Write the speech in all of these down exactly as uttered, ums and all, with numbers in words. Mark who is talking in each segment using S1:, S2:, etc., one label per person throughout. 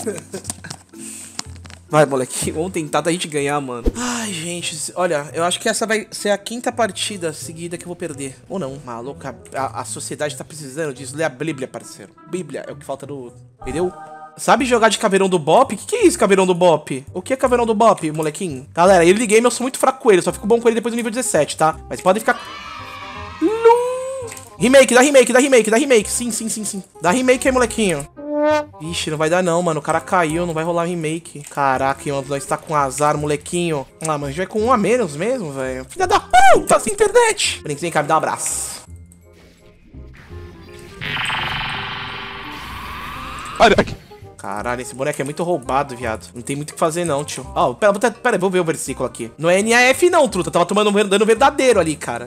S1: Vai, moleque, vamos tentar da gente ganhar, mano. Ai, gente, olha, eu acho que essa vai ser a quinta partida seguida que eu vou perder. Ou não, maluco, a, a sociedade tá precisando disso. Lê a Bíblia, parceiro. Bíblia é o que falta no... Entendeu? Sabe jogar de caveirão do Bop? O que, que é isso, caveirão do Bop? O que é caveirão do Bop, molequinho? Galera, early game eu sou muito fraco com ele, eu só fico bom com ele depois do nível dezessete, tá? Mas podem ficar... Remake, dá remake, dá remake, dá remake. Sim, sim, sim, sim. Dá remake aí, molequinho. Ixi, não vai dar não, mano. O cara caiu, não vai rolar remake. Caraca, mano, nós tá com azar, molequinho. Ah, mas já é com um a menos mesmo, velho. Filha da puta, essa internet. Vem, vem cá, me dá um abraço. Caralho, esse boneco é muito roubado, viado. Não tem muito o que fazer não, tio. Ó, oh, pera, pera, pera, vou ver o versículo aqui. Não é N A F não, truta. Tava tomando um dano verdadeiro ali, cara.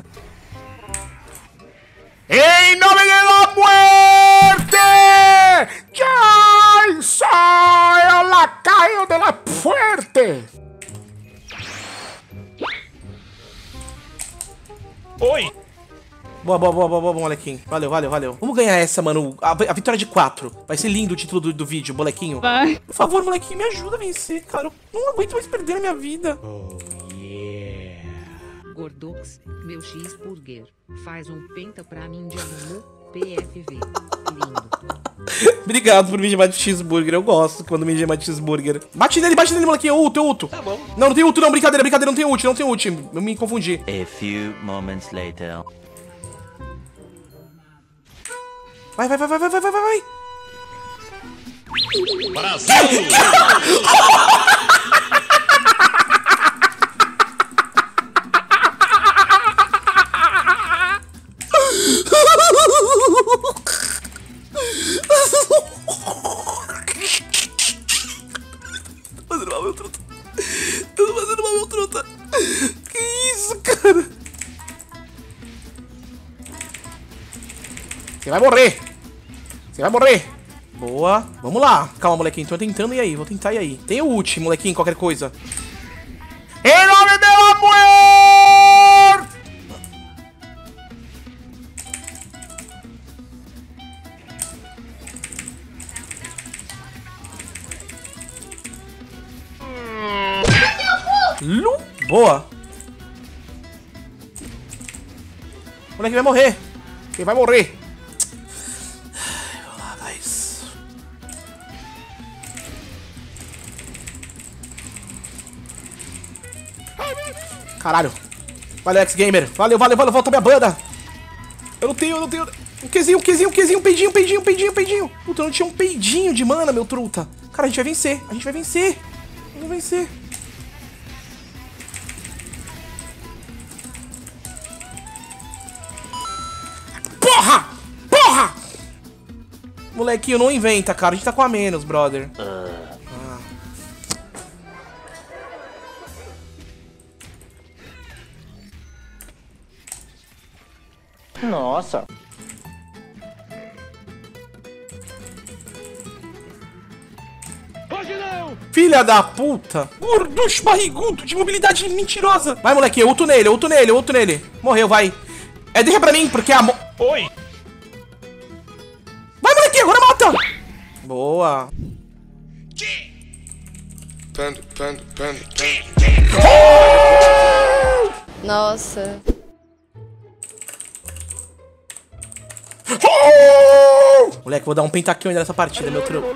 S1: Em nome de la muerte, yo soy el lacayo de la fuerte.
S2: Oi.
S1: Boa, boa, boa, boa, boa, molequinho. Valeu, valeu, valeu. Vamos ganhar essa, mano. A, a vitória de quatro. Vai ser lindo o título do, do vídeo, molequinho.
S3: Vai.
S1: Por favor, molequinho, me ajuda a vencer, cara. Eu não aguento mais perder a minha vida.
S2: Oh, yeah.
S4: Gordox, meu cheeseburger. Faz um penta pra mim de amor, P F V. Lindo.
S1: Obrigado por me chamar de cheeseburger. Eu gosto quando me chama de cheeseburger. Bate nele, bate nele, molequinho. Ulto, ulto.
S2: Tá bom.
S1: Não, não tem ulto, não. Brincadeira, brincadeira. Não tem ult, não tem ult. Eu me confundi.
S5: A few moments later.
S1: Vai, vai, vai, vai, vai, vai, vai, vai.
S2: Brasil!
S1: Fazendo mal, meu truta. Tô fazendo mal, meu truta. Que isso, cara? Você vai morrer. Você vai morrer. Boa. Vamos lá. Calma, molequinho. Tô tentando ir aí. Vou tentar ir aí. Tem o ult, molequinho, qualquer coisa. Em nome dela, mulher! Lu? Boa. O moleque vai morrer. Quem vai morrer? Vamos lá, guys. Caralho. Valeu, X-Gamer. Valeu, valeu, valeu. Volta minha banda. Eu não tenho, eu não tenho... Um Qzinho, um Qzinho, um Qzinho, um peidinho, um peidinho, um peidinho, um peidinho. Puta, eu não tinha um peidinho de mana, meu truta. Cara, a gente vai vencer. A gente vai vencer. Vamos vencer. Porra! Porra! Molequinho, não inventa, cara. A gente tá com a menos, brother. Ah.
S5: Nossa.
S2: Hoje não!
S1: Filha da puta! Gorducho barrigudo de mobilidade mentirosa! Vai, molequinho, eu ulto nele, eu ulto nele, eu ulto nele. Morreu, vai. É, deixa pra mim, porque a mo...
S2: Oi!
S1: Vai, molequinho, agora mata! Boa.
S6: Panda, panda, panda, panda.
S7: Nossa.
S1: Moleque, vou dar um pentakill ainda nessa partida, meu truco.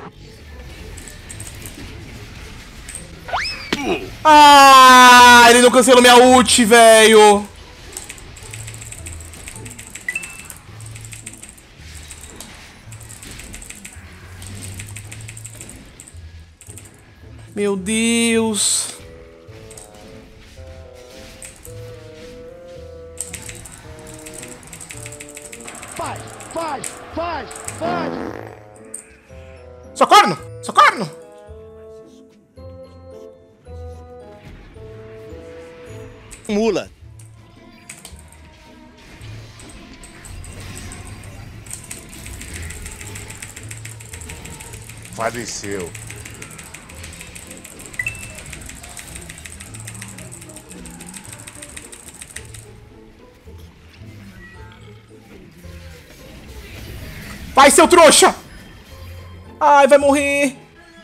S1: Ah, ele não cancelou minha ult, velho. Meu Deus.
S2: Faz, faz, faz, faz!
S1: Socorro! Socorro!
S5: Mula.
S6: Faleceu.
S1: Vai, seu trouxa! Ai, vai morrer!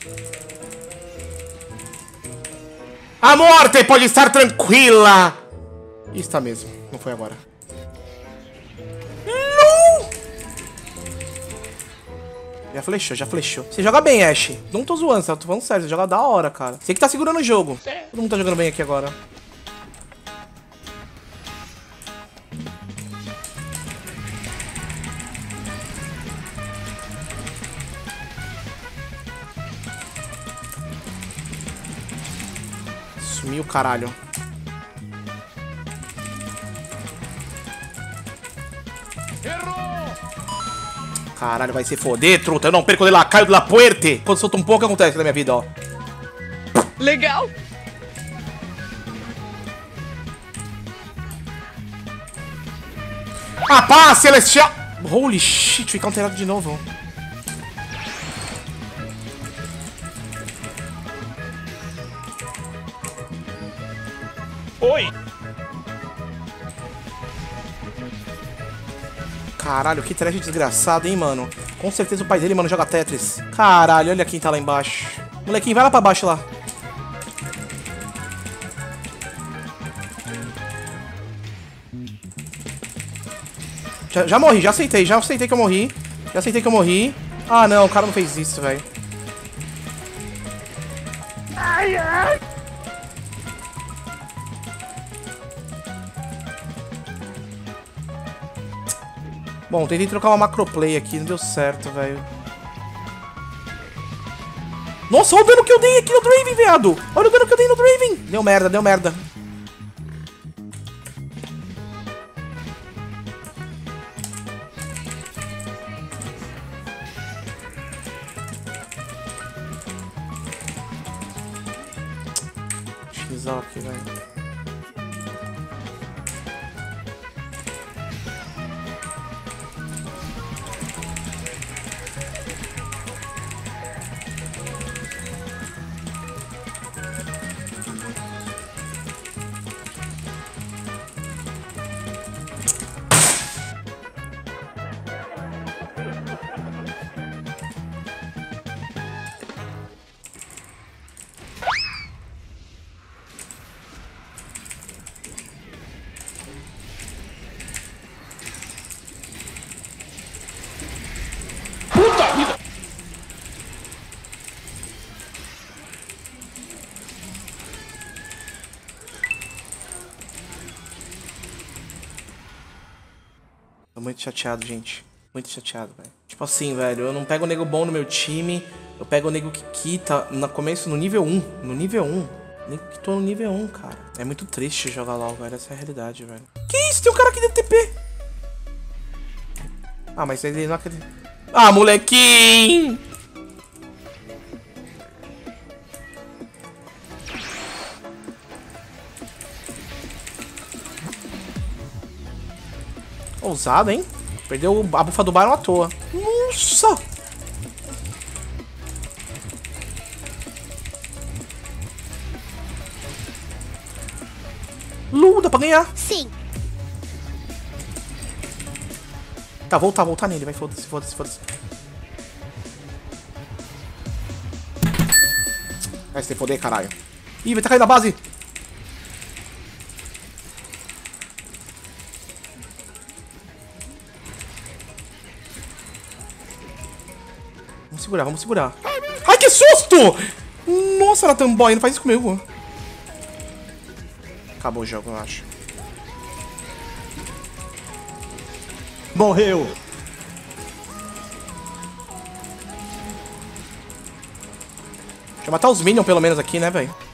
S1: A morte pode estar tranquila. Está mesmo. Não foi agora. Não! Já flechou, já flechou. Você joga bem, Ashe. Não tô zoando, tô falando sério. Você joga da hora, cara. Você que tá segurando o jogo. Todo mundo tá jogando bem aqui agora. Sumiu, caralho. Caralho, vai se foder, truta. Eu não perco de lacaio de la puerte. Quando solta um pouco, acontece na minha vida, ó.
S3: Legal.
S1: A paz celestial. Holy shit, fica alterado de novo.
S2: Oi!
S1: Caralho, que trash desgraçado, hein, mano. Com certeza o pai dele, mano, joga Tetris. Caralho, olha quem tá lá embaixo. Molequinho, vai lá pra baixo lá. Já, já morri, já aceitei, já aceitei que eu morri. Já aceitei que eu morri. Ah, não, o cara não fez isso, velho. Ai, ai. Bom, tentei trocar uma macroplay aqui, não deu certo, velho. Nossa, olha o dano que eu dei aqui no Draven, viado. Olha o dano que eu dei no Draven. Deu merda, deu merda. X aqui, velho.
S2: Puta vida!
S1: Tô muito chateado, gente. Muito chateado, velho. Tipo assim, velho, eu não pego o nego bom no meu time. Eu pego o nego que quita no começo no nível um. No nível um. Nem que tô no nível um, cara. É muito triste jogar LOL, velho. Essa é a realidade, velho. Que isso? Tem um cara aqui dentro do T P. Ah, mas ele não acredita. Ah, molequinho! Ousado, hein? Perdeu a bufa do Baron à toa. Nossa! Lu, dá pra ganhar.
S7: Sim.
S1: Tá, voltar, voltar nele. Vai, foda-se, foda-se, foda-se. Vai se foder, caralho. Ih, vai tá caindo na base. Vamos segurar, vamos segurar. Ai, que susto! Nossa, Natamboy, não faz isso comigo. Acabou o jogo, eu acho.
S5: Morreu.
S1: Deixa eu matar os minions pelo menos aqui, né, velho?